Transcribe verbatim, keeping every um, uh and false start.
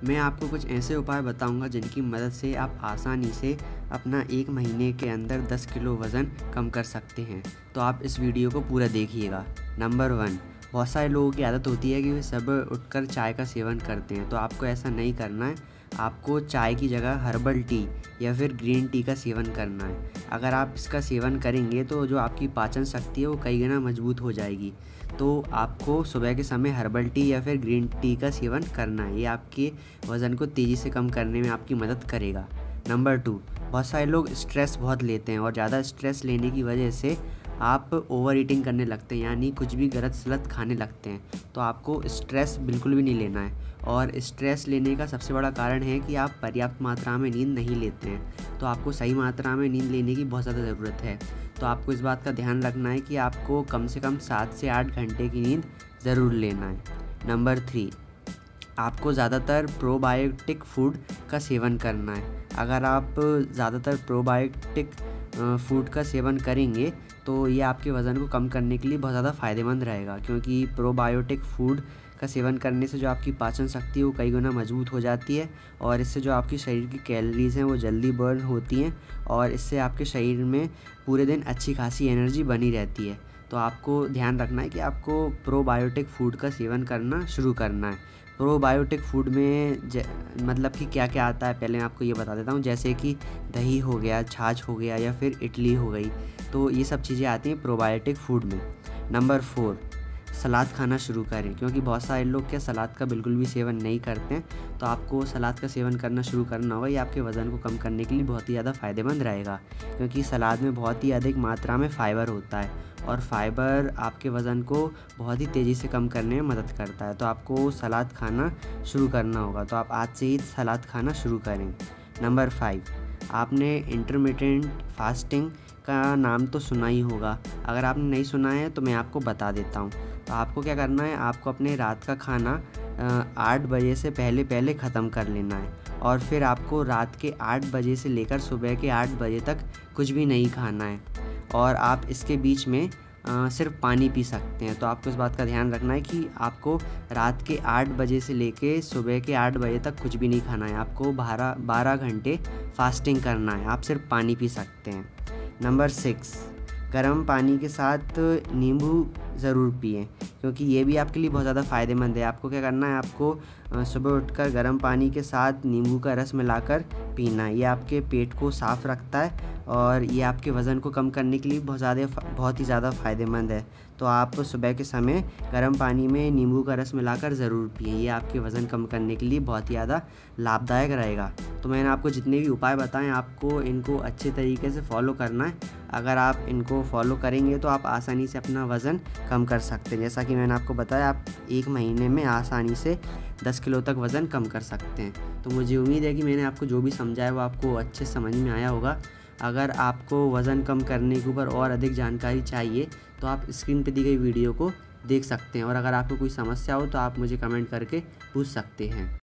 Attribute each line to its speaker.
Speaker 1: मैं आपको कुछ ऐसे उपाय बताऊंगा जिनकी मदद से आप आसानी से अपना एक महीने के अंदर दस किलो वज़न कम कर सकते हैं। तो आप इस वीडियो को पूरा देखिएगा। नंबर वन, बहुत सारे लोगों की आदत होती है कि वे सुबह उठकर चाय का सेवन करते हैं। तो आपको ऐसा नहीं करना है। आपको चाय की जगह हर्बल टी या फिर ग्रीन टी का सेवन करना है। अगर आप इसका सेवन करेंगे तो जो आपकी पाचन शक्ति है वो कई गुना मजबूत हो जाएगी। तो आपको सुबह के समय हर्बल टी या फिर ग्रीन टी का सेवन करना है। ये आपके वज़न को तेज़ी से कम करने में आपकी मदद करेगा। नंबर टू, बहुत सारे लोग स्ट्रेस बहुत लेते हैं और ज़्यादा स्ट्रेस लेने की वजह से आप ओवर ईटिंग करने लगते हैं, यानी कुछ भी गलत सलत खाने लगते हैं। तो आपको स्ट्रेस बिल्कुल भी नहीं लेना है। और स्ट्रेस लेने का सबसे बड़ा कारण है कि आप पर्याप्त मात्रा में नींद नहीं लेते हैं। तो आपको सही मात्रा में नींद लेने की बहुत ज़्यादा ज़रूरत है। तो आपको इस बात का ध्यान रखना है कि आपको कम से कम सात से आठ घंटे की नींद ज़रूर लेना है। नंबर थ्री, आपको ज़्यादातर प्रोबायोटिक फूड का सेवन करना है। अगर आप ज़्यादातर प्रोबायोटिक फूड का सेवन करेंगे तो ये आपके वज़न को कम करने के लिए बहुत ज़्यादा फ़ायदेमंद रहेगा, क्योंकि प्रोबायोटिक फूड का सेवन करने से जो आपकी पाचन शक्ति है वो कई गुना मजबूत हो जाती है और इससे जो आपकी शरीर की कैलोरीज़ हैं वो जल्दी बर्न होती हैं और इससे आपके शरीर में पूरे दिन अच्छी खासी एनर्जी बनी रहती है। तो आपको ध्यान रखना है कि आपको प्रोबायोटिक फूड का सेवन करना शुरू करना है। प्रोबायोटिक फूड में ज मतलब कि क्या क्या आता है पहले मैं आपको ये बता देता हूँ। जैसे कि दही हो गया, छाछ हो गया या फिर इडली हो गई। तो ये सब चीज़ें आती हैं प्रोबायोटिक फूड में। नंबर फोर, सलाद खाना शुरू करें, क्योंकि बहुत सारे लोग क्या सलाद का बिल्कुल भी सेवन नहीं करते हैं। तो आपको सलाद का सेवन करना शुरू करना होगा। ये आपके वज़न को कम करने के लिए बहुत ही ज़्यादा फ़ायदेमंद रहेगा, क्योंकि सलाद में बहुत ही अधिक मात्रा में फ़ाइबर होता है और फाइबर आपके वज़न को बहुत ही तेज़ी से कम करने में मदद करता है। तो आपको सलाद खाना शुरू करना होगा। तो आप आज से ही सलाद खाना शुरू करें। नंबर फाइव, आपने इंटरमिटेंट फास्टिंग का नाम तो सुना ही होगा। अगर आपने नहीं सुना है तो मैं आपको बता देता हूँ। तो आपको क्या करना है, आपको अपने रात का खाना आठ बजे से पहले पहले ख़त्म कर लेना है और फिर आपको रात के आठ बजे से लेकर सुबह के आठ बजे तक कुछ भी नहीं खाना है और आप इसके बीच में आ, सिर्फ पानी पी सकते हैं। तो आपको इस बात का ध्यान रखना है कि आपको रात के आठ बजे से लेके सुबह के आठ बजे तक कुछ भी नहीं खाना है। आपको बारह बारह घंटे फास्टिंग करना है। आप सिर्फ पानी पी सकते हैं। नंबर सिक्स, गर्म पानी के साथ नींबू ज़रूर पिएं, क्योंकि ये भी आपके लिए बहुत ज़्यादा फ़ायदेमंद है। आपको क्या करना है, आपको सुबह उठकर गर्म पानी के साथ नींबू का रस मिलाकर पीना है। ये आपके पेट को साफ़ रखता है और ये आपके वज़न को कम करने के लिए बहुत ज़्यादा बहुत ही ज़्यादा फ़ायदेमंद है। तो आप सुबह के समय गर्म पानी में नींबू का रस मिलाकर ज़रूर पिएं। ये आपके वज़न कम करने के लिए बहुत ही ज़्यादा लाभदायक रहेगा। तो मैंने आपको जितने भी उपाय बताएं आपको इनको अच्छे तरीके से फॉलो करना है। अगर आप इनको फॉलो करेंगे तो आप आसानी से अपना वज़न कम कर सकते हैं। जैसा कि मैंने आपको बताया, आप एक महीने में आसानी से दस किलो तक वज़न कम कर सकते हैं। तो मुझे उम्मीद है कि मैंने आपको जो भी समझाया वो आपको अच्छे समझ में आया होगा। अगर आपको वज़न कम करने के ऊपर और अधिक जानकारी चाहिए तो आप स्क्रीन पर दी गई वीडियो को देख सकते हैं और अगर आपको कोई समस्या हो तो आप मुझे कमेंट करके पूछ सकते हैं।